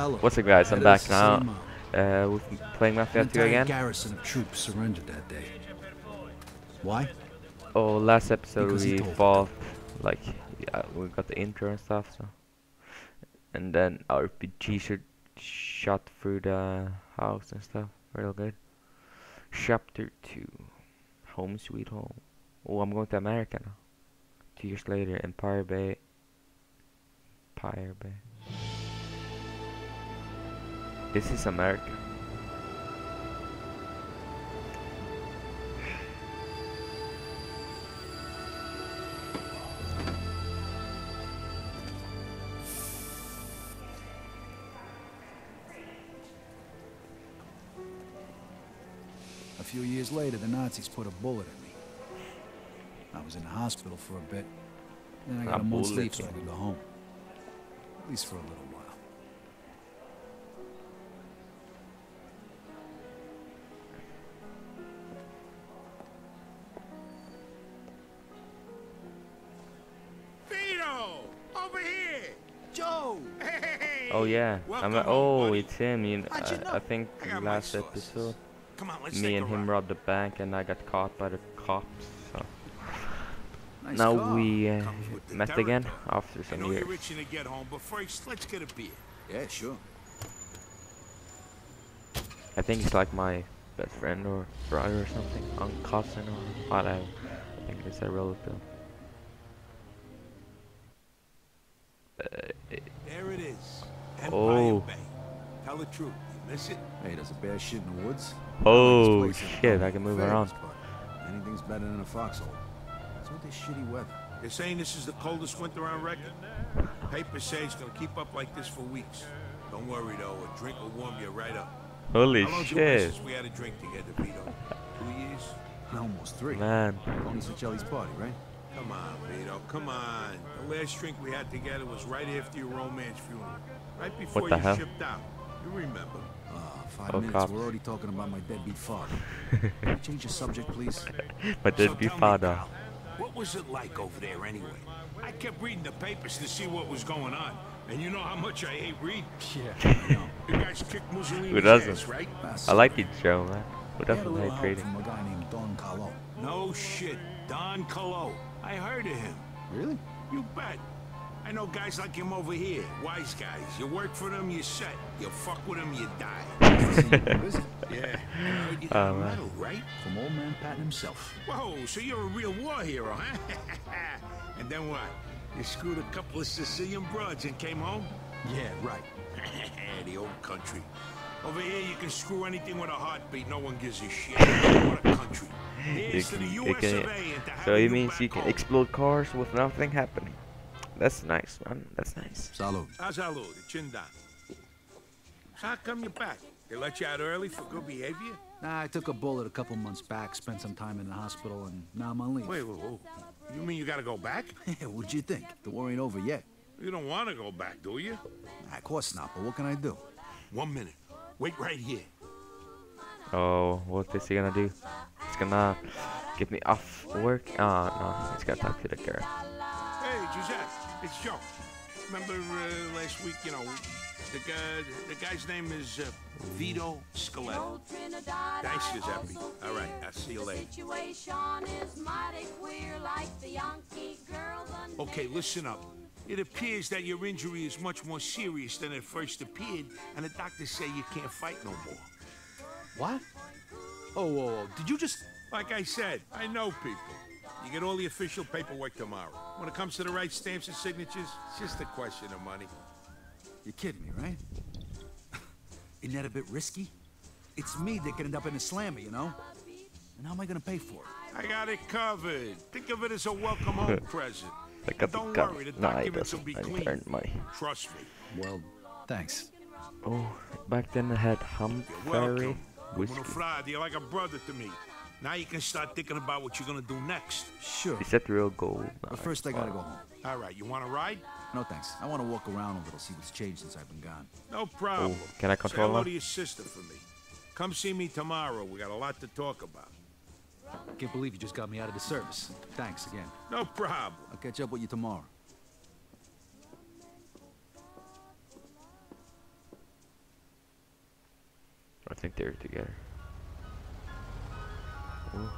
Hello. What's up, guys? I'm back now. Same We're playing Mafia 2 again. garrison of troops surrendered that day. Why? Oh, last episode Because he we told fought, like, yeah, we got the intro and stuff, so. And then our RPG shot through the house and stuff. Real good. Chapter 2. Home Sweet Home. Oh, I'm going to America now. 2 years later, Empire Bay. Empire Bay. This is America. A few years later, the Nazis put a bullet in me. I was in the hospital for a bit. Then I got a month's leave so I could go home. At least for a little while. Over here! Joe! Hey! Oh yeah, it's him. You know, How'd you know? I think I got my last sources. episode, Come on, let's me take and a him ride. robbed the bank, and I got caught by the cops. So Nice now car. we Comes with the met again territory. after I some know years. you're itching to get home, but first, let's get a beer. Yeah, sure. I think he's like my best friend or brother or something, cousin or whatever. I think it's a relative. There it is. Empire Oh. Bay. Tell the truth. You miss it? Hey, does a bear shit in the woods? Oh Nice place in shit! the I can move Fair, around. but anything's better than a foxhole. What's with this shitty weather? They're saying this is the coldest winter on record. Papers say it's gonna keep up like this for weeks. Don't worry though, a drink will warm you right up. Holy How long's it been shit, since we had a drink together, Vito? 2 years? Almost 3. man! Only since Jelly's party, right? Come on, Vito, come on. The last drink we had together was right after your romance funeral. Right before the you hell? shipped out. You remember. 5 Oh, minutes, cops. we're already talking about my deadbeat father. Can you change the subject, please? But So that'd be tell me, father. pal, what was it like over there anyway? I kept reading the papers to see what was going on. And you know how much I hate reading? Yeah, I know. You guys kicked Mussolini's Who doesn't? ass, right? I like each show, man. Who We had a doesn't little hate help trading? from a guy named Don Carlo. No shit. Don Colo. I heard of him. Really? You bet. I know guys like him over here. Wise guys. You work for them, you set. You fuck with them, you die. Busy. Yeah. I heard you got a man. medal, right? From old man Patton himself. Whoa, so you're a real war hero, huh? And then what? You screwed a couple of Sicilian broads and came home? Yeah, right. The old country. Over here, you can screw anything with a heartbeat. No one gives a shit. What a country. Here's to the You US can- of A and to So having it means back you can home. explode cars with nothing happening. That's nice, man. That's nice. Salud. Salud, chin down. So how come you're back? They let you out early for good behavior? Nah, I took a bullet a couple months back, spent some time in the hospital, and now I'm on leave. Wait. You mean you gotta go back? What'd you think? The war ain't over yet. You don't want to go back, do you? Nah, of course not, but what can I do? 1 minute. Wait right here. Oh, what is he gonna do? He's gonna get me off work? Oh, no. He's gonna talk to the girl. Hey, Giuseppe, it's Joe. Remember last week, you know, the guy's name is Vito Scaletti. Thanks, Giuseppe. All right, I'll see you later. Okay, listen up. It appears that your injury is much more serious than it first appeared, and the doctors say you can't fight no more. What? Oh, whoa, whoa. Did you just... Like I said, I know people. You get all the official paperwork tomorrow. When it comes to the right stamps and signatures, it's just a question of money. You're kidding me, right? Isn't that a bit risky? It's me that could end up in a slammer, you know? And how am I gonna pay for it? I got it covered. Think of it as a welcome home present. I got the Don't gun. worry, the No, he documents will doesn't. be I need clean. to earn money. Trust me. Well, thanks. Oh, back then I had You're Humphrey welcome. whiskey. Bruno Frade, you're like a brother to me. Now you can start thinking about what you're gonna do next. Sure. Is that real gold? No, But first I gotta go home. All right, you want to ride? No thanks. I wanna walk around a little, see what's changed since I've been gone. No problem. Oh, can I Say control hello her? to your sister for me. Come see me tomorrow. We got a lot to talk about. Can't believe you just got me out of the service. Thanks again. No problem. I'll catch up with you tomorrow. I think they're together. Ooh.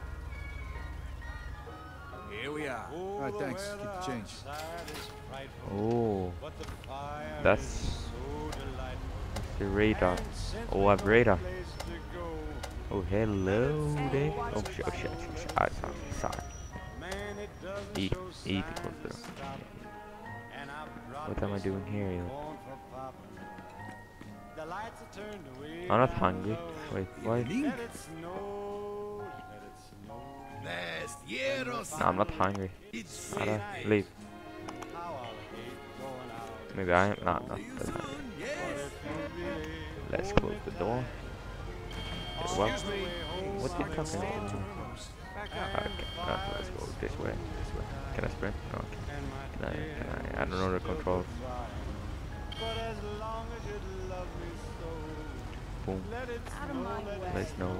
Here we are. All right, thanks. Keep the change. Oh, that's the radar. Oh, I've radar. Oh, hello there. Oh, shit, oh, shit, shit, shit. Ah, sorry. Eat it goes through. What am I doing here, yo? I'm not hungry. Wait, why? No, I'm not hungry. Gotta leave. Maybe I am not that hungry. Let's close the door. Okay, well, what are you talking about? Okay, let's go this way. Can I sprint? No, okay. Can I don't know the controls. Boom. Let's know.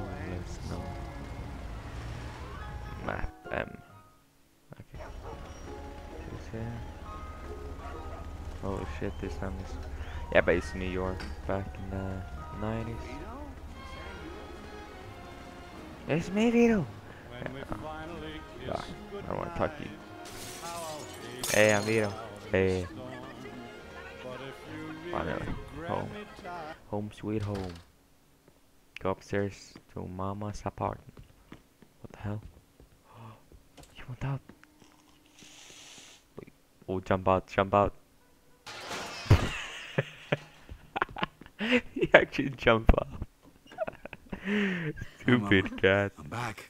Map M. Okay. This here. Oh shit, this time is... Yeah, but it's New York back in the 90s. It's me, Vito! Yeah, I don't want to talk to you. Hey, I'm Vito. Hey. Finally. Home. Home sweet home. Go upstairs to Mama's apartment. What the hell? You want out? Wait. Oh, jump out. He actually jumped out. Stupid cat. I'm back.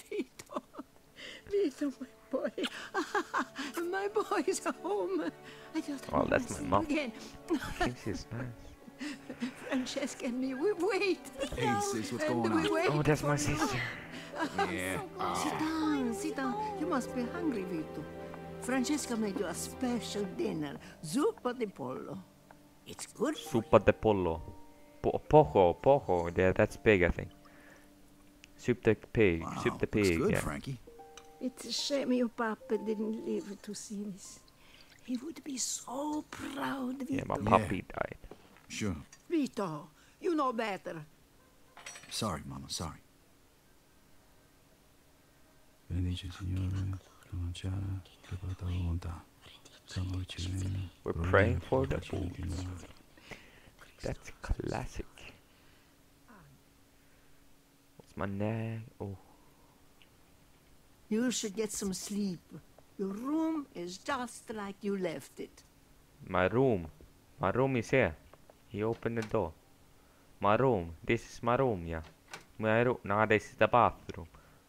Vito, my boy. My boy's home. I just Oh, that's my mom. again. Thinks he's nice. Francesca and me, we wait. Hey, sis, what's going We on? wait Oh, that's my for you. sister. Yeah. Sit down. You must be hungry, Vito. Francesca made you a special dinner. Zuppa di pollo. It's good. Sopa de pollo. Pojo. Yeah, that's pig, I think. Soup the pig. Wow, Soup the looks pig, good, yeah. Frankie. It's a shame your papa didn't live to see this. He would be so proud, Vito. Yeah, my puppy died. Sure. Vito, you know better. Sorry, Mama, sorry. We're praying for the fools. That's classic. What's my name? Oh. You should get some sleep. Your room is just like you left it. My room. My room is here. He opened the door. My room. This is my room, yeah. My room. No, this is the bathroom.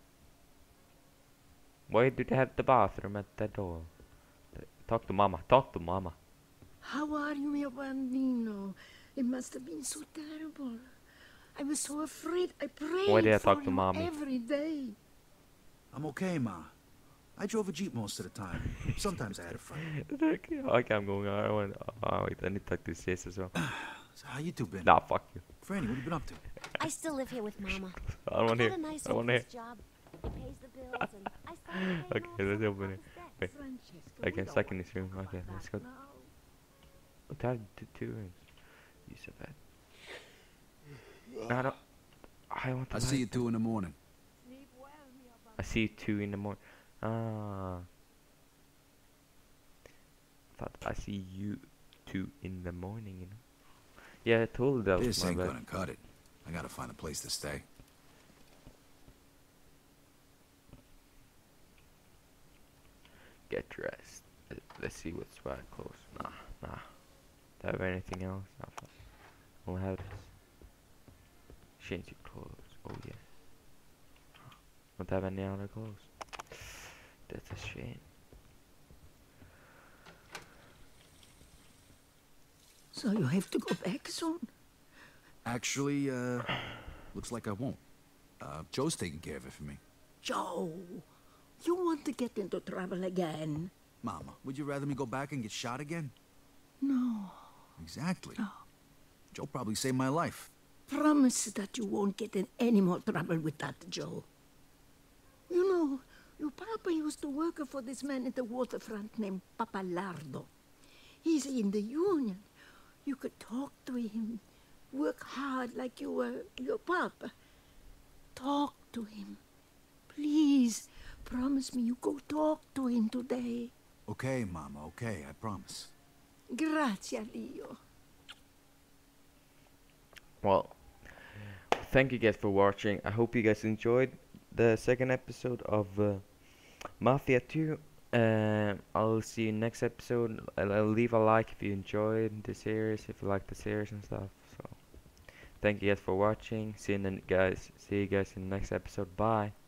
Why do they have the bathroom at the door? Talk to Mama. How are you, mio bambino? It must have been so terrible. I was so afraid. I prayed Why did I for talk to you Mommy? every day. I'm okay, Ma. I drove a Jeep most of the time. Sometimes I had a friend. Okay, I'm going. I want. Oh wait, I need to talk to sis as well. So how you two been? Nah, fuck you. Franny, what have you been up to? I still live here with Mama. I don't want to Got hear. a nice I don't want to hear. office job. It pays the bills, and I started paying Okay, off let's some open it. of Papa's debts. Wait. Francesca, Okay, we don't stuck in want this room. to talk Okay, about let's that go. now. What have two rooms? You said that. No, I don't. I want to. I'll see you 2 in the morning. I see you 2 in the morning. Ah. Thought I see you 2 in the morning, you know. Yeah, I told you that was This my ain't bad. gonna cut it. I gotta find a place to stay. Get dressed. Let's see what's right close. Nah. Do I have anything else? Nah, fuck. We'll have this. Change your clothes. Oh yeah. Don't have any other clothes. That's a shame. So you have to go back soon? Actually, looks like I won't. Joe's taking care of it for me. Joe, you want to get into trouble again? Mama, would you rather me go back and get shot again? No. Exactly. No. Joe probably saved my life. Promise that you won't get in any more trouble with that, Joe. You know, your papa used to work for this man at the waterfront named Papalardo. He's in the union. You could talk to him. Work hard like you were your papa. Talk to him. Please, promise me you go talk to him today. Okay, Mama, okay, I promise. Grazie, Leo. Well, thank you guys for watching. I hope you guys enjoyed the second episode of Mafia 2. I'll see you next episode. I'll leave a like if you enjoyed the series, if you like the series and stuff. So, thank you guys for watching. See you guys in the next episode. Bye.